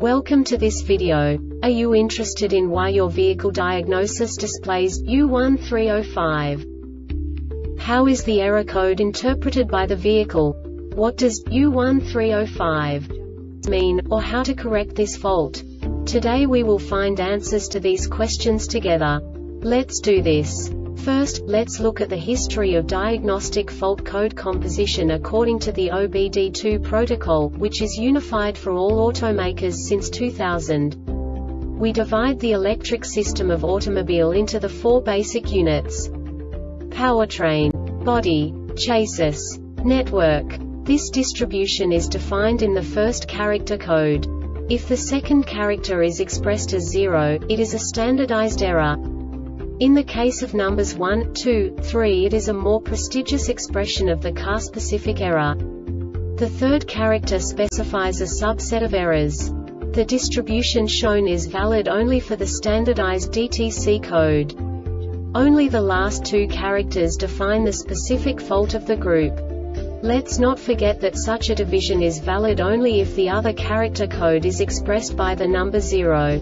Welcome to this video. Are you interested in why your vehicle diagnosis displays U1305? How is the error code interpreted by the vehicle? What does U1305 mean, or how to correct this fault? Today we will find answers to these questions together. Let's do this. First, let's look at the history of diagnostic fault code composition according to the OBD2 protocol, which is unified for all automakers since 2000. We divide the electric system of automobile into the four basic units: powertrain, body, chassis, network. This distribution is defined in the first character code. If the second character is expressed as 0, it is a standardized error. In the case of numbers 1, 2, 3, it is a more prestigious expression of the car-specific error. The third character specifies a subset of errors. The distribution shown is valid only for the standardized DTC code. Only the last two characters define the specific fault of the group. Let's not forget that such a division is valid only if the other character code is expressed by the number 0.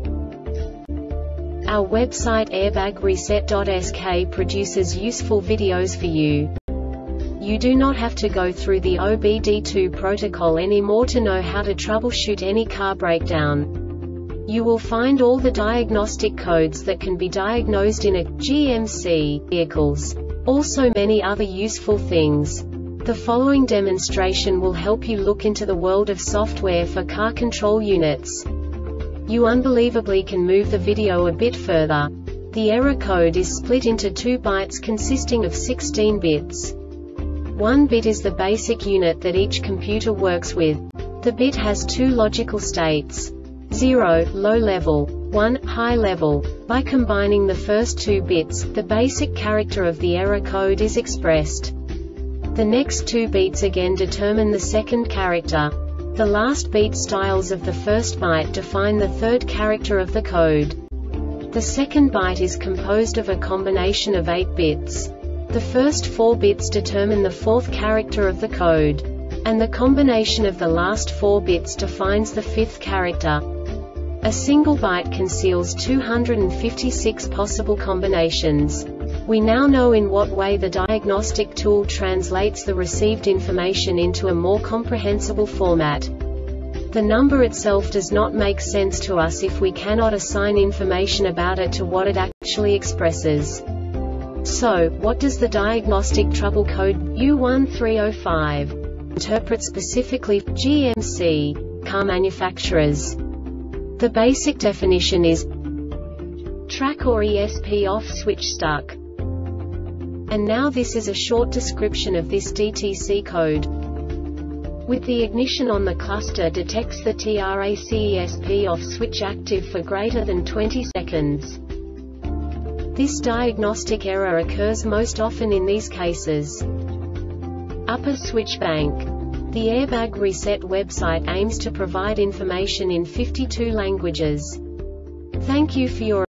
Our website airbagreset.sk produces useful videos for you. You do not have to go through the OBD2 protocol anymore to know how to troubleshoot any car breakdown. You will find all the diagnostic codes that can be diagnosed in a GMC vehicles. Also many other useful things. The following demonstration will help you look into the world of software for car control units. You unbelievably can move the video a bit further. The error code is split into 2 bytes consisting of 16 bits. 1 bit is the basic unit that each computer works with. The bit has 2 logical states: 0, low level, 1, high level. By combining the first 2 bits, the basic character of the error code is expressed. The next 2 beats again determine the second character. The last beat styles of the first byte define the third character of the code. The second byte is composed of a combination of 8 bits. The first 4 bits determine the fourth character of the code. And the combination of the last 4 bits defines the fifth character. A single byte conceals 256 possible combinations. We now know in what way the diagnostic tool translates the received information into a more comprehensible format. The number itself does not make sense to us if we cannot assign information about it to what it actually expresses. So, what does the diagnostic trouble code U1305 interpret specifically for GMC car manufacturers? The basic definition is track or ESP off, switch stuck. And now this is a short description of this DTC code. With the ignition on, the cluster detects the TRAC-ESP off switch active for greater than 20 seconds. This diagnostic error occurs most often in these cases: upper switch bank. The Airbag Reset website aims to provide information in 52 languages. Thank you for your